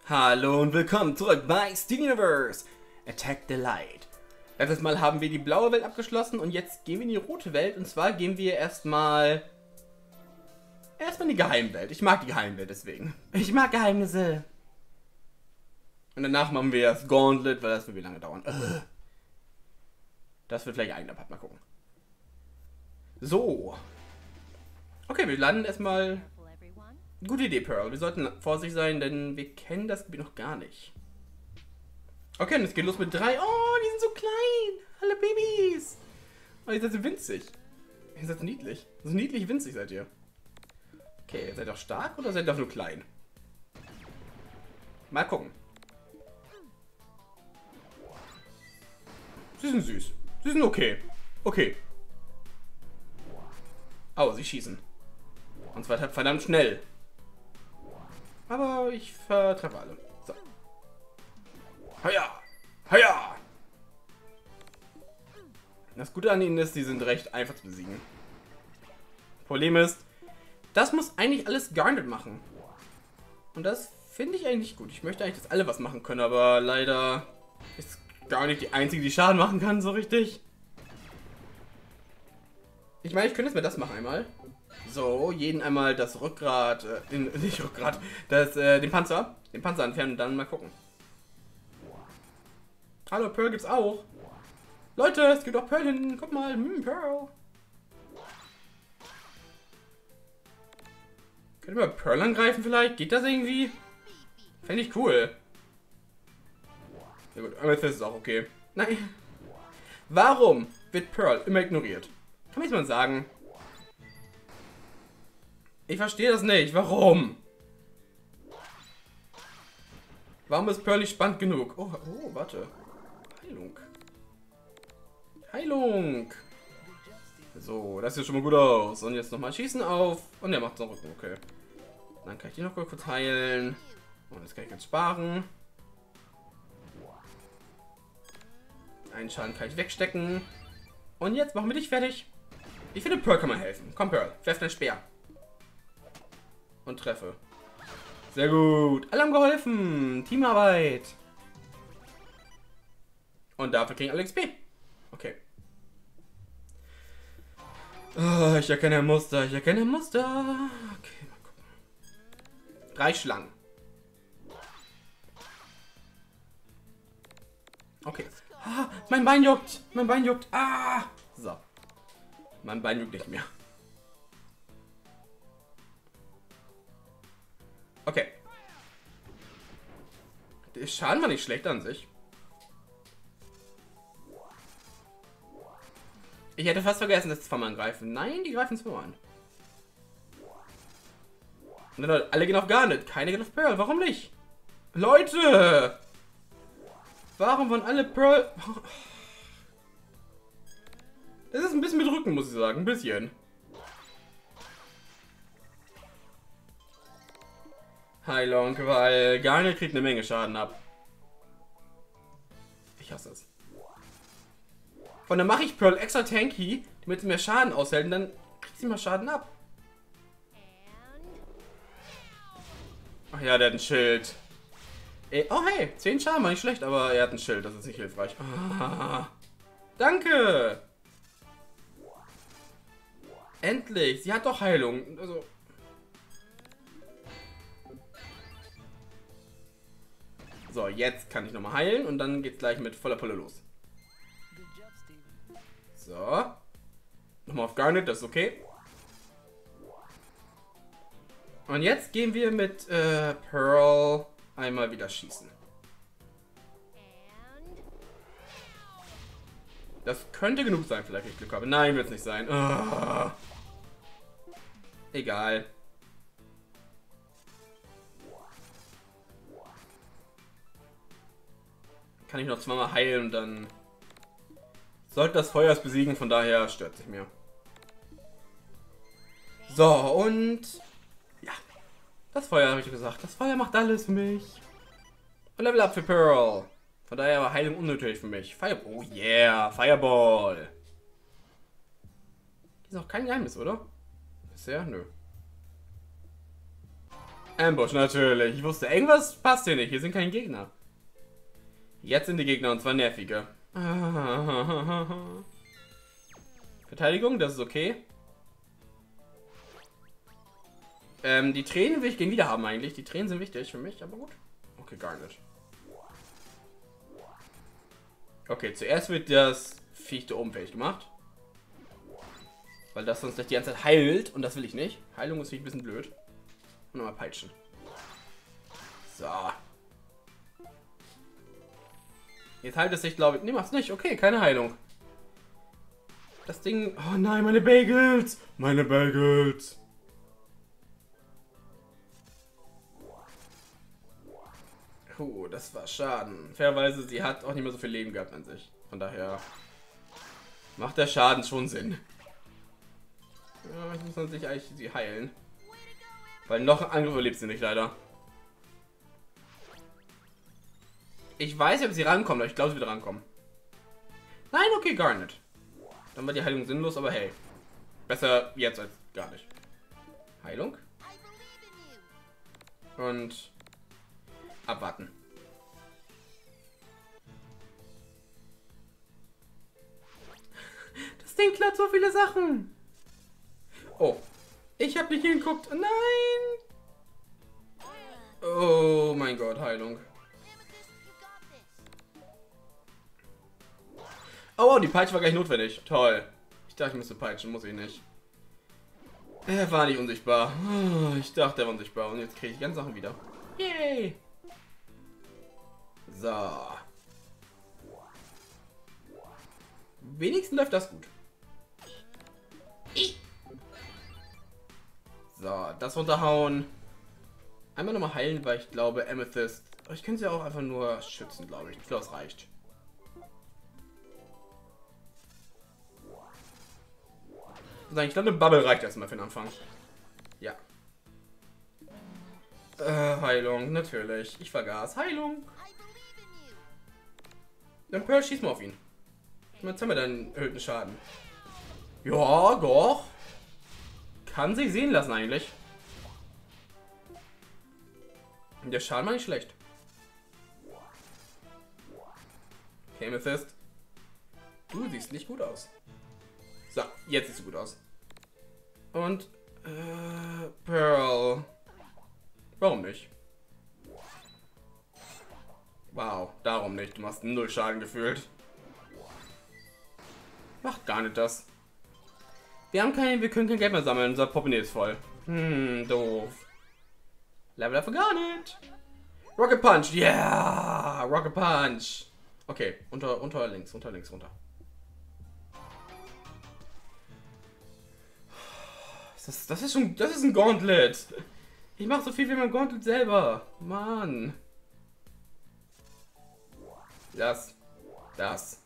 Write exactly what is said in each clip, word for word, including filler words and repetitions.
Hallo und willkommen zurück bei Steven Universe Attack the Light. Letztes Mal haben wir die blaue Welt abgeschlossen und jetzt gehen wir in die rote Welt. Und zwar gehen wir erstmal erstmal in die Geheimwelt. Ich mag die Geheimwelt deswegen. Ich mag Geheimnisse. Und danach machen wir das Gauntlet, weil das wird wie lange dauern. Das wird vielleicht ein eigener Part, mal gucken. So. Okay, wir landen erstmal. Gute Idee, Pearl. Wir sollten vorsichtig sein, denn wir kennen das Gebiet noch gar nicht. Okay, und es geht los mit drei. Oh, die sind so klein. Alle Babys. Oh, ihr seid so winzig. Ihr seid so niedlich. So niedlich winzig seid ihr. Okay, seid ihr auch stark oder seid ihr auch nur klein? Mal gucken. Sie sind süß. Sie sind okay. Okay. Oh, sie schießen. Und zwar verdammt schnell. Aber ich vertreffe alle. So. Haja! Haja! Das Gute an ihnen ist, die sind recht einfach zu besiegen. Problem ist, das muss eigentlich alles Garnet machen. Und das finde ich eigentlich gut. Ich möchte eigentlich, dass alle was machen können, aber leider ist gar nicht die einzige, die Schaden machen kann, so richtig. Ich meine, ich könnte jetzt mal das machen einmal. So, jeden einmal das Rückgrat, äh, den, nicht Rückgrat, das, äh, den Panzer, den Panzer entfernen und dann mal gucken. Hallo, Pearl gibt's auch. Leute, es gibt auch Pearl hinten, guck mal, hm, Pearl. Könnt ihr mal Pearl angreifen vielleicht? Geht das irgendwie? Fände ich cool. Ja gut, aber das ist auch okay. Nein. Warum wird Pearl immer ignoriert? Kann man jetzt mal sagen? Ich verstehe das nicht. Warum? Warum ist Pearl nicht spannend genug? Oh, oh, warte. Heilung. Heilung. So, das sieht schon mal gut aus. Und jetzt nochmal schießen auf. Und er macht es Rücken. Okay. Dann kann ich die noch kurz heilen. Und jetzt kann ich jetzt sparen. Einen Schaden kann ich wegstecken. Und jetzt machen wir dich fertig. Ich finde, Pearl kann mir helfen. Komm, Pearl. Werf deinen Speer. Und treffe. Sehr gut. Alle haben geholfen. Teamarbeit. Und dafür kriegen alle X P. Okay. Oh, ich erkenne ein Muster. Ich erkenne ein Muster. Okay, mal gucken. Drei Schlangen. Okay. Ah, mein Bein juckt. Mein Bein juckt. Ah. So. Mein Bein juckt nicht mehr. Okay. Der Schaden war nicht schlecht an sich. Ich hätte fast vergessen, dass sie zweimal angreifen. Nein, die greifen zweimal an. Und dann alle gehen auf Garnet. Keine gehen auf Pearl. Warum nicht? Leute! Warum wollen alle Pearl... Das ist ein bisschen bedrückend, muss ich sagen. Ein bisschen. Heilung, weil Garnet kriegt eine Menge Schaden ab. Ich hasse es. Und dann mache ich Pearl extra tanky, damit sie mehr Schaden aushält und dann kriegt sie mal Schaden ab. Ach ja, der hat ein Schild. Ey, oh hey, zehn Schaden war nicht schlecht, aber er hat ein Schild, das ist nicht hilfreich. Ah, danke! Endlich, sie hat doch Heilung. Also... So, jetzt kann ich nochmal heilen und dann geht's gleich mit voller Pulle los. So. Nochmal auf Garnet, das ist okay. Und jetzt gehen wir mit äh, Pearl einmal wieder schießen. Das könnte genug sein, vielleicht, wenn ich Glück habe. Nein, wird es nicht sein. Oh. Egal. Kann ich noch zweimal heilen und dann sollte das Feuer es besiegen, von daher stört sich mir. So, und ja, das Feuer habe ich gesagt. Das Feuer macht alles für mich. Und Level Up für Pearl. Von daher war Heilung unnötig für mich. Fire oh yeah, Fireball. Ist noch kein Geheimnis, oder? Bisher? Nö. Ambush, natürlich. Ich wusste, irgendwas passt hier nicht. Hier sind keine Gegner. Jetzt sind die Gegner und zwar nervige. Verteidigung, das ist okay. Ähm, die Tränen will ich gehen wieder haben eigentlich. Die Tränen sind wichtig für mich, aber gut. Okay, gar nicht. Okay, zuerst wird das Viech da oben fertig gemacht. Weil das sonst gleich die ganze Zeit heilt und das will ich nicht. Heilung ist ein bisschen blöd. Und nochmal peitschen. So. Jetzt heilt es sich, glaube ich. Ne, macht's nicht. Okay, keine Heilung. Das Ding... Oh nein, meine Bagels! Meine Bagels! Puh, das war Schaden. Fairerweise, sie hat auch nicht mehr so viel Leben gehabt an sich. Von daher macht der Schaden schon Sinn. Ja, ich muss natürlich eigentlich sie heilen. Weil noch ein Angriff überlebt sie nicht, leider. Ich weiß nicht, ob sie rankommen, aber ich glaube, sie wird rankommen. Nein, okay, gar nicht. Dann war die Heilung sinnlos, aber hey. Besser jetzt als gar nicht. Heilung. Und abwarten. Das Ding klaut so viele Sachen. Oh. Ich habe nicht hingeguckt. Nein. Oh mein Gott, Heilung. Oh, die Peitsche war gleich notwendig. Toll. Ich dachte, ich müsste peitschen. Muss ich nicht. Er war nicht unsichtbar. Ich dachte, er war unsichtbar. Und jetzt kriege ich die ganzen Sachen wieder. Yay. So. Wenigstens läuft das gut. So, das runterhauen. Einmal nochmal heilen, weil ich glaube, Amethyst. Ich könnte sie auch einfach nur schützen, glaube ich. Ich glaube, das reicht. Ich glaube, eine Bubble reicht erstmal für den Anfang. Ja. Äh, Heilung, natürlich. Ich vergaß. Heilung. Dann Pearl, schieß mal auf ihn. Jetzt haben wir dann erhöhten Schaden. Ja, doch. Kann sich sehen lassen eigentlich. Der Schaden war nicht schlecht. Okay, Amethyst. Du siehst nicht gut aus. So, jetzt siehst du gut aus. Und äh, Pearl. Warum nicht? Wow, darum nicht. Du machst null Schaden gefühlt. Macht gar nicht das. Wir haben kein, wir können kein Geld mehr sammeln. Unser Portemonnaie ist voll. Hm, doof. Level up gar nicht. Rocket Punch, yeah! Rocket Punch. Okay, unter, unter links, unter links, runter. Das, das ist schon, das ist ein Gauntlet. Ich mache so viel wie mein Gauntlet selber. Mann. Das. Das.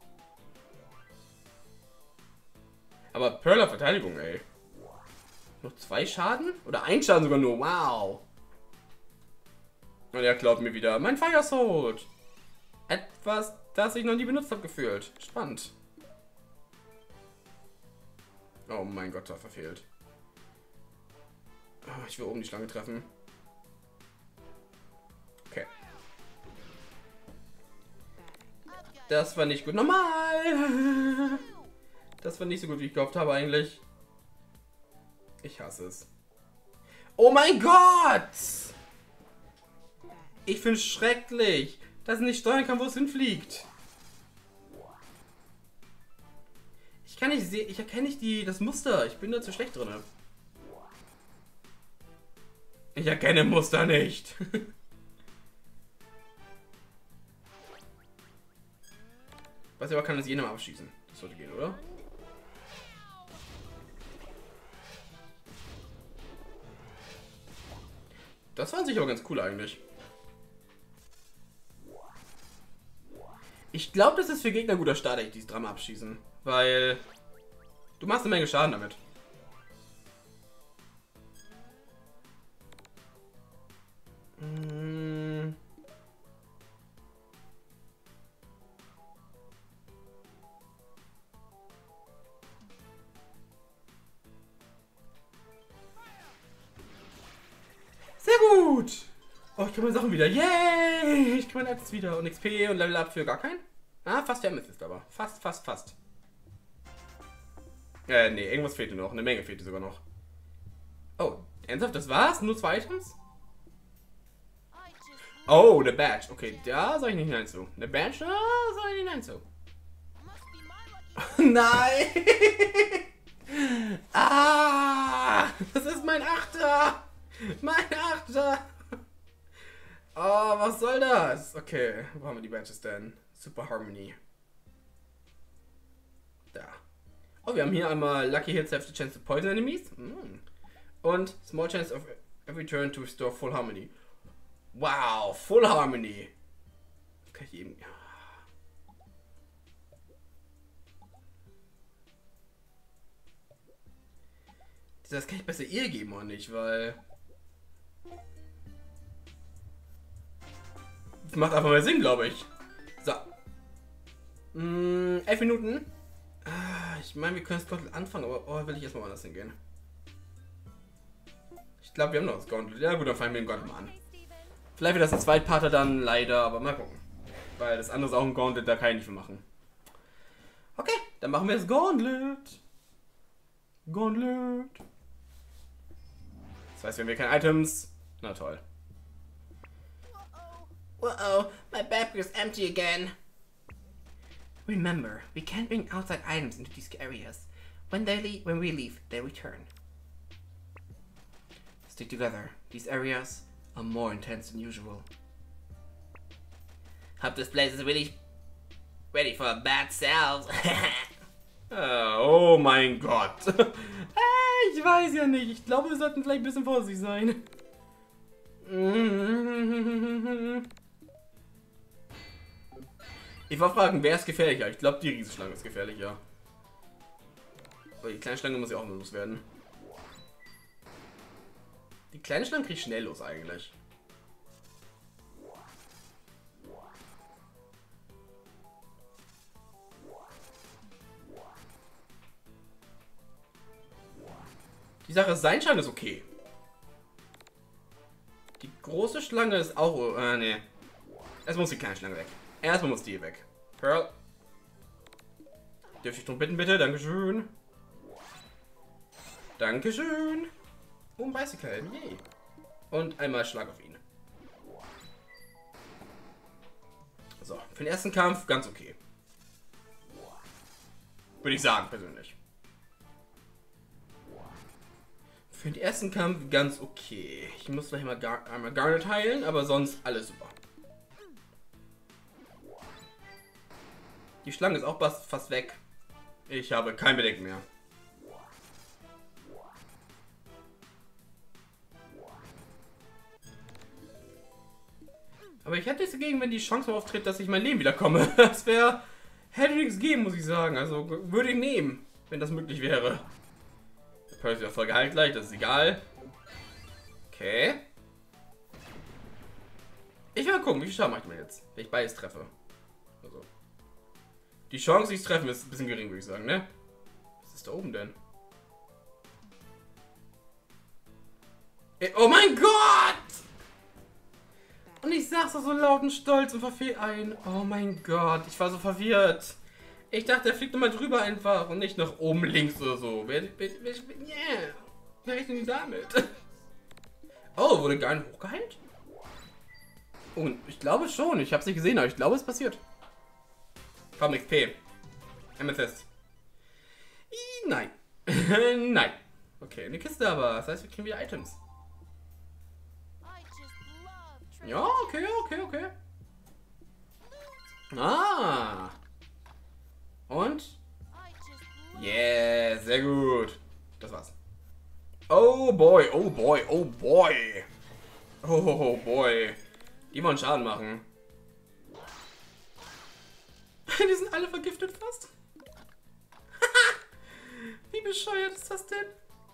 Aber Pearl auf Verteidigung, ey. Noch zwei Schaden? Oder ein Schaden sogar nur. Wow. Und er klaut mir wieder mein Fire Sword. Etwas, das ich noch nie benutzt habe, gefühlt. Spannend. Oh mein Gott, da verfehlt. Oh, ich will oben die Schlange treffen. Okay. Das war nicht gut. Normal. Das war nicht so gut, wie ich gehofft habe eigentlich. Ich hasse es. Oh mein Gott! Ich finde es schrecklich, dass ich nicht steuern kann, wo es hinfliegt. Ich kann nicht sehen, ich erkenne nicht die, das Muster. Ich bin da zu schlecht drin. Ich erkenne Muster nicht. Was ich aber kann, ist jedem abschießen. Das sollte gehen, oder? Das fand ich aber ganz cool eigentlich. Ich glaube, das ist für Gegner ein guter Start, echt, dieses Drama abschießen. Weil du machst eine Menge Schaden damit. Hm. Sehr krieg meine Sachen wieder. Yay! Ich krieg meine Items wieder. Und X P und Level Up für gar keinen. Ah, fast der Amethyst aber. Fast, fast, fast. Äh, nee, irgendwas fehlte noch. Eine Menge fehlte sogar noch. Oh, ernsthaft, das war's? Nur zwei Items? Oh, eine Badge. Okay, da sag ich nicht nein zu. Eine Badge, da sag ich nicht nein zu. Nein! Ah! Das ist mein Achter! Mein Achter! Oh, was soll das? Okay, wo haben wir die Badges denn? Super Harmony. Da. Oh, wir haben hier einmal Lucky Hits have the chance to poison enemies. Mm. Und Small chance of every turn to restore full harmony. Wow, Full Harmony. Das kann ich eben. Das kann ich besser ihr geben oder nicht, weil. Das macht einfach mehr Sinn, glaube ich. So. Mm, elf Minuten. Ah, ich meine, wir können das Gauntlet anfangen, aber oh, will ich erstmal woanders hingehen. Ich glaube, wir haben noch das Gauntlet. Ja gut, dann fangen wir den Gauntlet mal an. Vielleicht wird das ein Zweitparter dann leider, aber mal gucken. Weil das andere ist auch ein Gauntlet, da kann ich nicht viel machen. Okay, dann machen wir das Gauntlet. Gauntlet. Das heißt, wir haben hier keine Items. Na toll. Uh-oh, my backpack is empty again. Remember, we can't bring outside items into these areas. When they leave, when we leave, they return. Stick together. These areas are more intense than usual. Hope this place is really ready for a bad sales. Oh mein Gott. Ich weiß ja nicht. Ich glaube, wir sollten vielleicht ein bisschen vorsichtig sein. Ich war fragen, wer ist gefährlicher? Ich glaube, die Riesenschlange ist gefährlicher. Aber die kleine Schlange muss ja auch nur loswerden. Die kleine Schlange kriegt schnell los eigentlich. Die Sache ist, sein Schaden ist okay. Die große Schlange ist auch... Äh, nee. Erstmal muss die kleine Schlange weg. Erstmal muss die weg. Pearl. Dürfte ich darum bitten, bitte? Dankeschön. Dankeschön. Oh, ein Bicycle. Yay. Und einmal Schlag auf ihn. So, für den ersten Kampf ganz okay. Würde ich sagen, persönlich. Für den ersten Kampf ganz okay. Ich muss gleich mal gar, einmal Garnet heilen, aber sonst alles super. Die Schlange ist auch fast, fast weg. Ich habe kein Bedenken mehr. Aber ich hätte nichts dagegen, wenn die Chance auftritt, dass ich mein Leben wiederkomme. Das wäre... Hätte nichts geben, muss ich sagen. Also würde ich nehmen, wenn das möglich wäre. Der Pearl ist ja voll geheilt gleich, das ist egal. Okay. Ich will mal gucken, wie viel Schaden mache ich mir jetzt, wenn ich beides treffe. Also. Die Chance, sich zu treffen, ist ein bisschen gering, würde ich sagen, ne? Was ist da oben denn? Oh mein Gott! Und ich sag's doch so laut und stolz und verfehl ein. Oh mein Gott, ich war so verwirrt. Ich dachte, er fliegt nochmal drüber einfach und nicht nach oben links oder so. Wer, wer, wer, yeah. Wer rechnen die damit? Oh, wurde gar nicht hochgeheilt? Und ich glaube schon, ich hab's nicht gesehen, aber ich glaube, es passiert. Farm X P. Amethyst. I, nein. Nein. Okay, eine Kiste aber. Das heißt, wir kriegen wieder Items. Ja, okay, okay, okay. Ah. Und? Yeah, sehr gut. Das war's. Oh boy, oh boy, oh boy. Oh boy. Die wollen Schaden machen. Die sind alle vergiftet fast. Wie bescheuert ist das denn?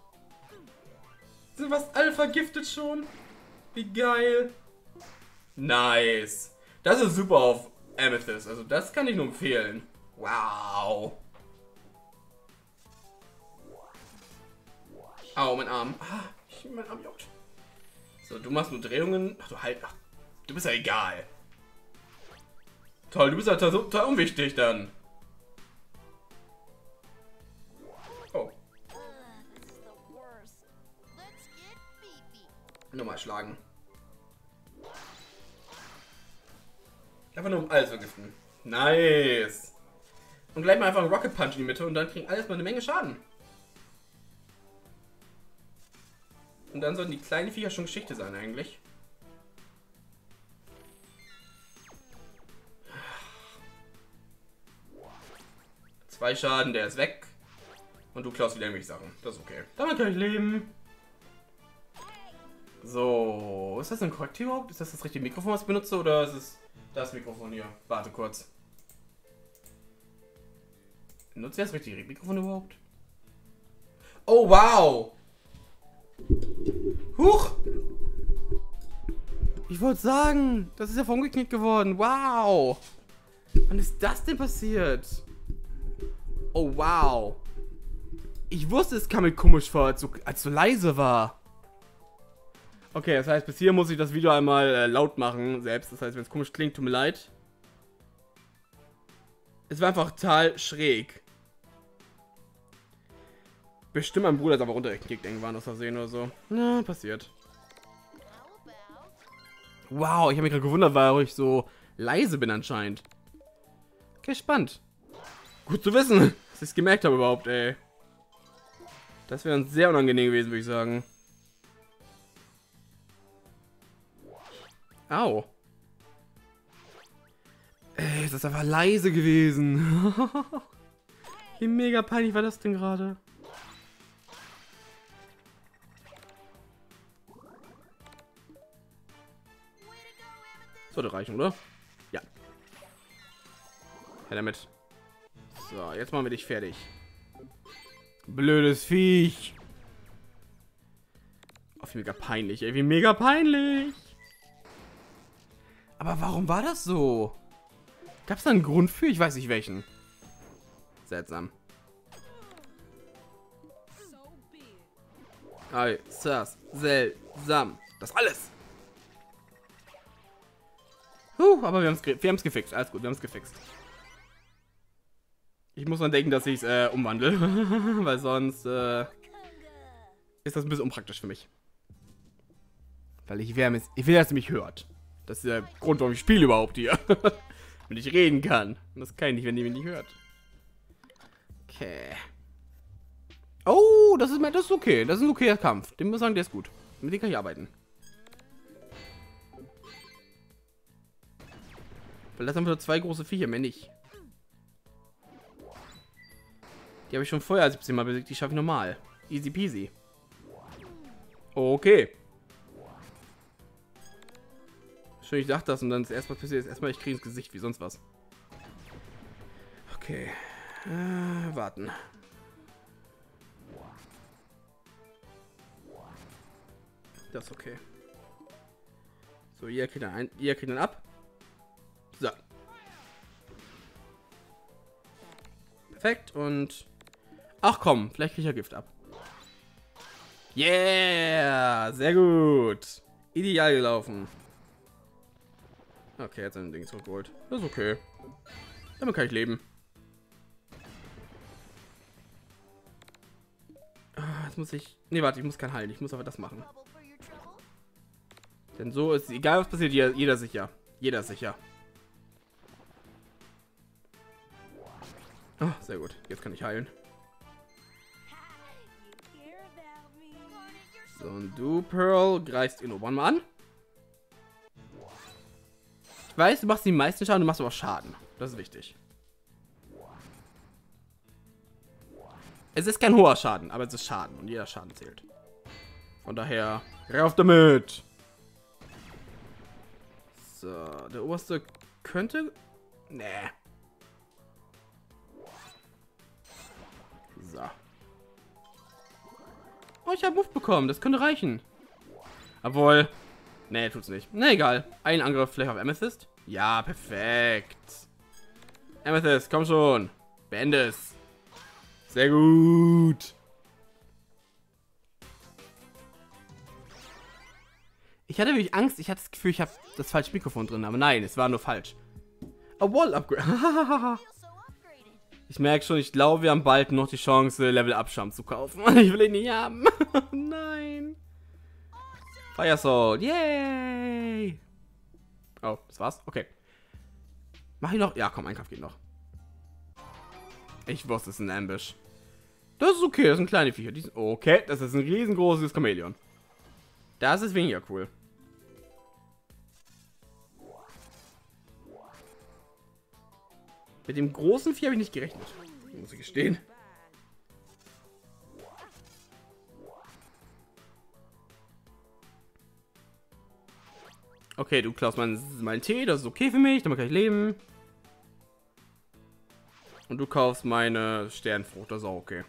Sind fast alle vergiftet schon. Wie geil. Nice. Das ist super auf Amethyst. Also das kann ich nur empfehlen. Wow. Au, mein Arm. Ah, mein Arm juckt. So, du machst nur Drehungen. Ach du halt. Ach, Du bist ja egal. Toll, du bist ja total, total unwichtig dann. Oh. Nochmal schlagen. Einfach nur um alles vergiften. Nice. Und gleich mal einfach einen Rocket Punch in die Mitte und dann kriegen alles mal eine Menge Schaden. Und dann sollten die kleinen Viecher schon Geschichte sein eigentlich. Zwei Schaden, der ist weg. Und du klaust wieder irgendwelche Sachen. Das ist okay. Damit kann ich leben. So, ist das ein Korrektiv überhaupt? Ist das das richtige Mikrofon, was ich benutze, oder ist es das Mikrofon hier? Warte kurz. Nutze ich das richtige Mikrofon überhaupt? Oh, wow! Huch! Ich wollte sagen, das ist ja umgeknickt geworden. Wow! Wann ist das denn passiert? Oh, wow! Ich wusste, es kam mir komisch vor, als so, als so leise war. Okay, das heißt, bis hier muss ich das Video einmal äh, laut machen, selbst. Das heißt, wenn es komisch klingt, tut mir leid. Es war einfach total schräg. Bestimmt mein Bruder ist aber runtergeknickt irgendwann aus Versehen oder so. Na, passiert. Wow, ich habe mich gerade gewundert, weil ich so leise bin anscheinend. Okay, spannend. Gut zu wissen, dass ich es gemerkt habe überhaupt, ey. Das wäre uns sehr unangenehm gewesen, würde ich sagen. Au. Ey, ist das einfach leise gewesen. Wie mega peinlich war das denn gerade? Sollte reichen, oder? Ja. Ja, damit. So, jetzt machen wir dich fertig. Blödes Viech. Oh, wie mega peinlich, ey. Wie mega peinlich. Aber warum war das so? Gab es da einen Grund für? Ich weiß nicht welchen. Seltsam. Äußerst seltsam. Das alles. Huh, aber wir haben es wir haben's gefixt. Alles gut, wir haben es gefixt. Ich muss dann denken, dass ich es äh, umwandle. Weil sonst äh, ist das ein bisschen unpraktisch für mich. Weil ich, wär, ich will, dass ihr mich hört. Das ist der Grund, warum ich spiele überhaupt hier. Wenn ich reden kann. Und das kann ich nicht, wenn ihr mich nicht hört. Okay. Oh, das ist, das ist okay. Das ist ein okayer Kampf. Den muss ich sagen, der ist gut. Mit dem kann ich arbeiten. Weil das haben wir zwei große Viecher, mehr nicht. Die habe ich schon vorher siebzehn Mal besiegt. Die schaffe ich normal. Easy peasy. Okay. Schön, ich dachte das und dann das erste, was passiert ist, erstmal ich kriege ins Gesicht wie sonst was. Okay. Äh, warten. Das ist okay. So, ihr kriegt dann ein, ihr kriegt dann ab. So. Perfekt und... Ach komm, vielleicht kriege ich ja Gift ab. Yeah! Sehr gut. Ideal gelaufen. Okay, jetzt ein Ding zurückgeholt. Das ist okay. Damit kann ich leben. Ah, jetzt muss ich... Nee, warte, ich muss kein heilen. Ich muss aber das machen. Denn so ist... Egal was passiert, jeder, jeder sicher. Jeder ist sicher. Ah, sehr gut. Jetzt kann ich heilen. So, und du, Pearl, greifst ihn oben mal an. Ich weiß, du machst die meisten Schaden, du machst aber auch Schaden. Das ist wichtig. Es ist kein hoher Schaden, aber es ist Schaden und jeder Schaden zählt. Von daher, rauf damit! So, der oberste könnte... Nee. So. Oh, ich habe Move bekommen, das könnte reichen. Obwohl... Nee, tut's nicht. Na egal. Ein Angriff vielleicht auf Amethyst. Ja, perfekt. Amethyst, komm schon. Beende es. Sehr gut. Ich hatte wirklich Angst. Ich hatte das Gefühl, ich habe das falsche Mikrofon drin. Aber nein, es war nur falsch. A Wall Upgrade. Ich merke schon, ich glaube, wir haben bald noch die Chance, Level-Up-Scham zu kaufen. Ich will ihn nicht haben. Nein. Fire Sword. Yay. Oh, das war's? Okay. Mach ich noch? Ja, komm, ein Kampf geht noch. Ich wusste, es ist ein Ambush. Das ist okay, das sind kleine Viecher. Die sind okay, das ist ein riesengroßes Chamäleon. Das ist weniger cool. Mit dem großen Vieh habe ich nicht gerechnet. Muss ich gestehen. Okay, du klaust meinen mein Tee, das ist okay für mich, damit kann ich leben. Und du kaufst meine Sternfrucht, das ist auch okay.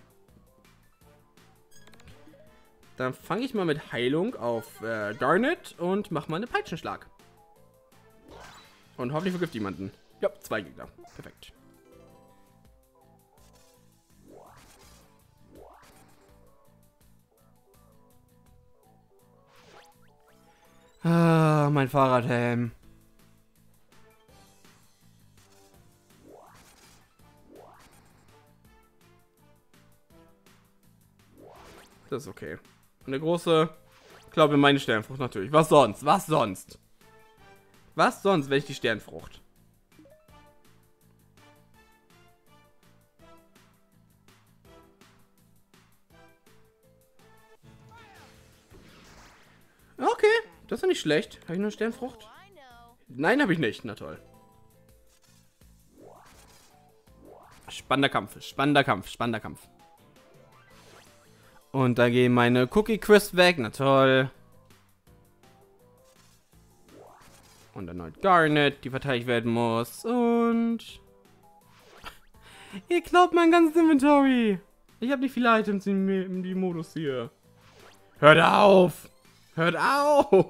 Dann fange ich mal mit Heilung auf äh, Garnet und mach mal einen Peitschenschlag. Und hoffentlich vergift jemanden. Ja, zwei Gegner. Perfekt. Ah, mein Fahrradhelm. Das ist okay. Und der große, glaube meine Sternfrucht natürlich. Was sonst? Was sonst? Was sonst, wenn ich die Sternfrucht? Okay, das ist ja nicht schlecht. Habe ich nur eine Sternfrucht? Nein, habe ich nicht. Na toll. Spannender Kampf, spannender Kampf, spannender Kampf. Und da gehen meine Cookie Crisp weg. Na toll. Und erneut Garnet, die verteidigt werden muss. Und... Ihr glaubt mein ganzes Inventory. Ich habe nicht viele Items in, in die Modus hier. Hört auf! Hört auf!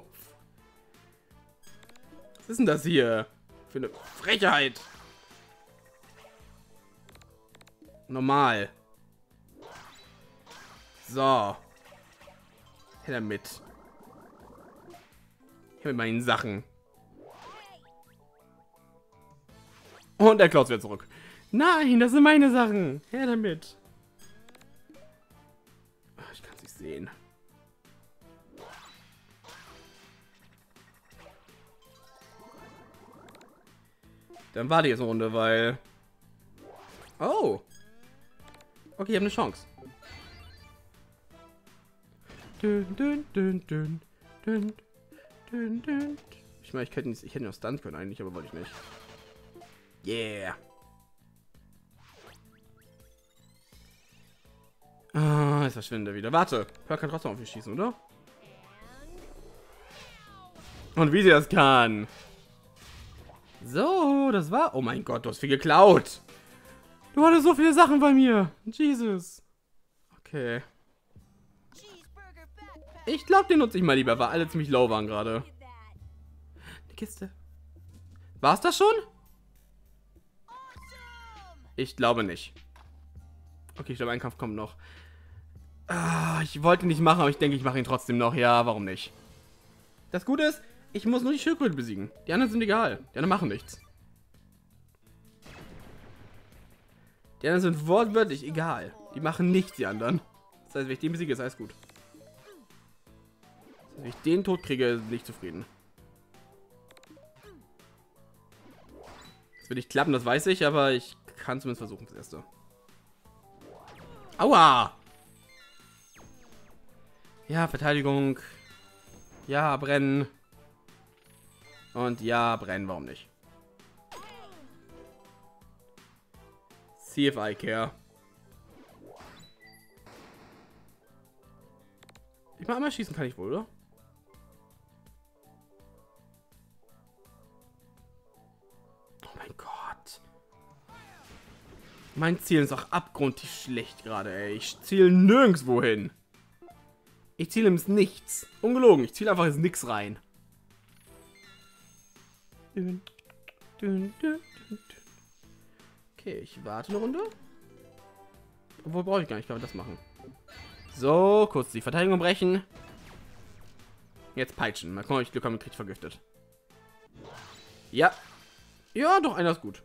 Was ist denn das hier? Für eine Frechheit. Normal. So. Her damit. Her mit meinen Sachen. Und er klaut wieder zurück. Nein, das sind meine Sachen. Her damit. Ach, ich kann es nicht sehen. Dann warte ich jetzt eine Runde, weil... Oh. Okay, ich habe eine Chance. Dün, dün, dün, dün, dün, dün, dün. Ich meine, ich hätte ich hätte noch stunnen können eigentlich, aber wollte ich nicht. Yeah. Ah, jetzt verschwindet er wieder. Warte, Pearl kann trotzdem auf mich schießen, oder? Und wie sie das kann. So, das war... Oh mein Gott, du hast viel geklaut. Du hattest so viele Sachen bei mir. Jesus. Okay. Ich glaube, den nutze ich mal lieber, weil alle ziemlich low waren gerade. Die Kiste. War's das schon? Ich glaube nicht. Okay, ich glaube, ein Kampf kommt noch. Ah, ich wollte ihn nicht machen, aber ich denke, ich mache ihn trotzdem noch. Ja, warum nicht? Das Gute ist, ich muss nur die Schildkröte besiegen. Die anderen sind egal. Die anderen machen nichts. Die anderen sind wortwörtlich egal. Die machen nichts, die anderen. Das heißt, wenn ich den besiege, ist alles gut. Wenn ich den tot kriege, bin ich zufrieden. Das wird nicht klappen, das weiß ich, aber ich kann zumindest versuchen, das erste. Aua! Ja, Verteidigung. Ja, brennen. Und ja, brennen, warum nicht? C F I Care. Ich mal einmal schießen kann ich wohl, oder? Oh mein Gott. Mein Ziel ist auch abgrundtief schlecht gerade, ey. Ich ziele nirgendwo hin. Ich ziele ins Nichts. Ungelogen, ich ziele einfach ins Nix rein. Okay, ich warte eine Runde. Obwohl brauche ich gar nicht, ich kann das machen. So, kurz die Verteidigung brechen. Jetzt peitschen. Mal gucken, ob ich Glück habe und kriegt vergiftet. Ja. Ja, doch, einer ist gut.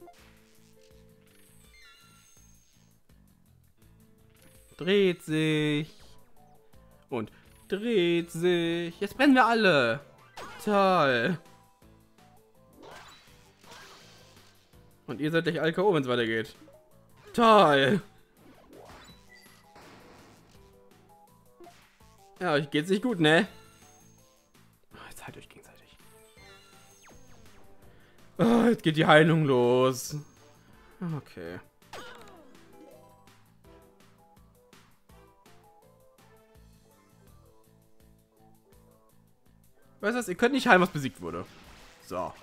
Dreht sich. Und dreht sich. Jetzt brennen wir alle. Toll. Und ihr seid gleich alle K O, wenn es weitergeht. Toll. Ja, euch geht's nicht gut, ne? Oh, jetzt halt euch gegenseitig. Oh, jetzt geht die Heilung los. Okay. Weißt du was? Ihr könnt nicht heilen, was besiegt wurde. So.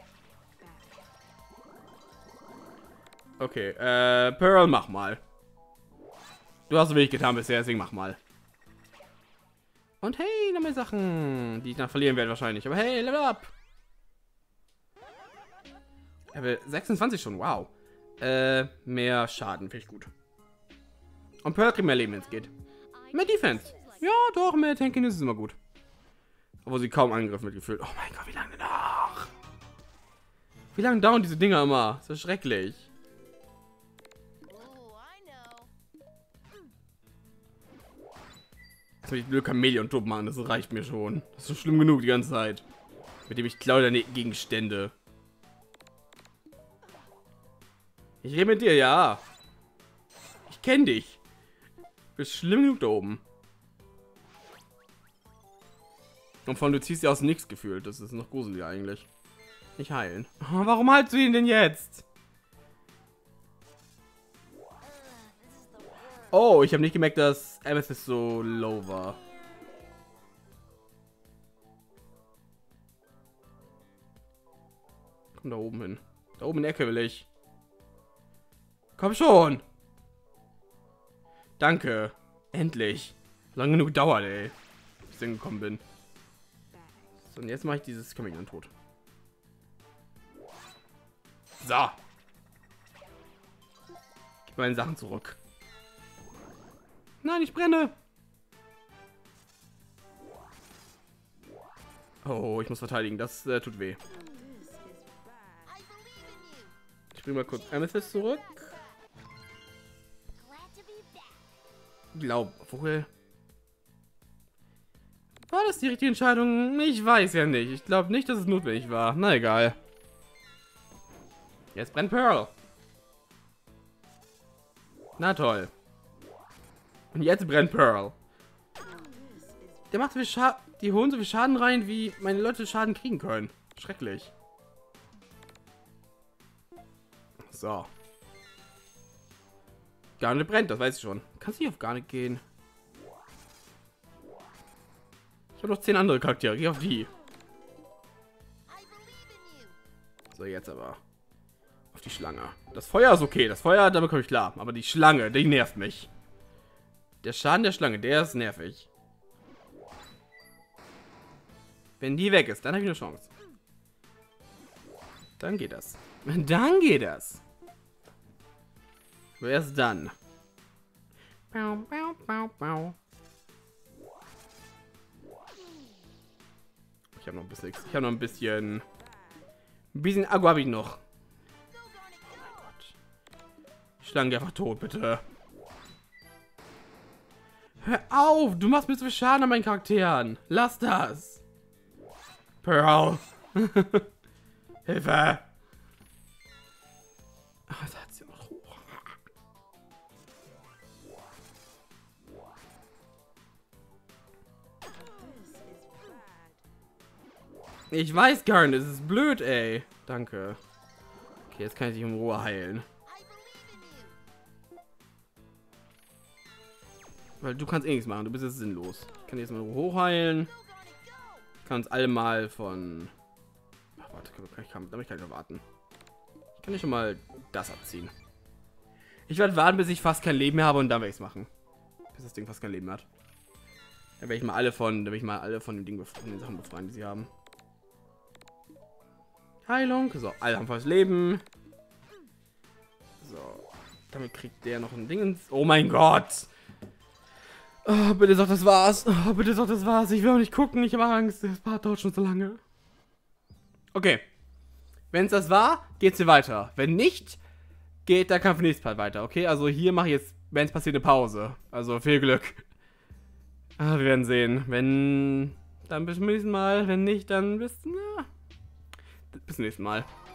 Okay, äh, Pearl, mach mal. Du hast so wenig getan bisher, deswegen mach mal. Und hey, noch mehr Sachen, die ich dann verlieren werde wahrscheinlich. Aber hey, Level up. Level sechsundzwanzig schon, wow. Äh, mehr Schaden, finde ich gut. Und Pearl kriegt mehr Leben, wenn es geht. Mehr Defense. Ja, doch, mehr Tanking ist immer gut. Obwohl sie kaum Angriff mitgefühlt. Oh mein Gott, wie lange noch? Wie lange dauern diese Dinger immer? Das ist schrecklich. Jetzt will ich nur Chameleon tot machen, das reicht mir schon. Das ist schon schlimm genug die ganze Zeit. Mit dem ich klaue deine Gegenstände. Ich rede mit dir, ja. Ich kenne dich. Du bist schlimm genug da oben. Und von du ziehst ja aus nichts gefühlt. Das ist noch gruselig eigentlich. Nicht heilen. Oh, warum haltst du ihn denn jetzt? Oh, ich habe nicht gemerkt, dass Amethyst so low war. Komm da oben hin. Da oben in der Ecke will ich. Komm schon. Danke. Endlich. Lange genug dauert, ey. Bis ich hingekommen bin. So, und jetzt mache ich dieses Chameleon tot. So. Gib meine Sachen zurück. Nein, ich brenne. Oh, ich muss verteidigen. Das äh, tut weh. Ich bringe mal kurz Amethyst zurück. Glaub, wohl. War das die richtige Entscheidung? Ich weiß ja nicht. Ich glaube nicht, dass es notwendig war. Na egal. Jetzt brennt Pearl. Na toll. Und jetzt brennt Pearl. Der macht so viel Schaden. Die holen so viel Schaden rein, wie meine Leute Schaden kriegen können. Schrecklich. So. Garnet brennt, das weiß ich schon. Kannst du nicht auf Garnet gehen? Ich habe noch zehn andere Charaktere. Geh auf die. So, jetzt aber. Auf die Schlange. Das Feuer ist okay. Das Feuer, damit komme ich klar. Aber die Schlange, die nervt mich. Der Schaden der Schlange, der ist nervig. Wenn die weg ist, dann habe ich eine Chance. Dann geht das. Dann geht das. Aber erst dann. Ich habe noch ein bisschen. Ich habe noch ein bisschen. Ein bisschen Akku habe ich noch. Oh mein Gott. Die Schlange einfach tot, bitte. Hör auf! Du machst mir so viel Schaden an meinen Charakteren. Lass das. Pearl. Hilfe. Ach, da hat sie noch hoch. Ich weiß gar nicht, es ist blöd, ey. Danke. Okay, jetzt kann ich dich in Ruhe heilen. Weil du kannst eh nichts machen, du bist jetzt sinnlos. Ich kann jetzt mal hochheilen. Ich kann uns alle mal von... Ach, warte, ich kann, damit kann ich noch warten. Ich kann nicht schon mal das abziehen. Ich werde warten, bis ich fast kein Leben mehr habe und dann werde ich es machen. Bis das Ding fast kein Leben hat. Dann werde ich mal alle von, dann werde ich mal alle von dem Ding befreien, den Sachen befreien, die sie haben. Heilung. So, alle haben volles Leben. So. Damit kriegt der noch ein Ding ins... Oh mein Gott! Oh, bitte sag, das war's. Oh, bitte sag, das war's. Ich will auch nicht gucken. Ich habe Angst. Das Part dauert schon so lange. Okay. Wenn es das war, geht's hier weiter. Wenn nicht, geht der Kampf nächstes Part weiter. Okay, also hier mache ich jetzt, wenn es passiert, eine Pause. Also viel Glück. Ah, wir werden sehen. Wenn, dann bis zum nächsten Mal. Wenn nicht, dann bis, na, bis zum nächsten Mal.